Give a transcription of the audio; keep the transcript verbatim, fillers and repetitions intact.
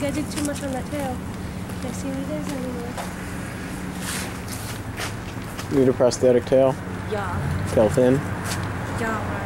I did too much on that tail. Can't see what it is anymore. Need a prosthetic tail? Yeah. Tail thin? Yeah, right.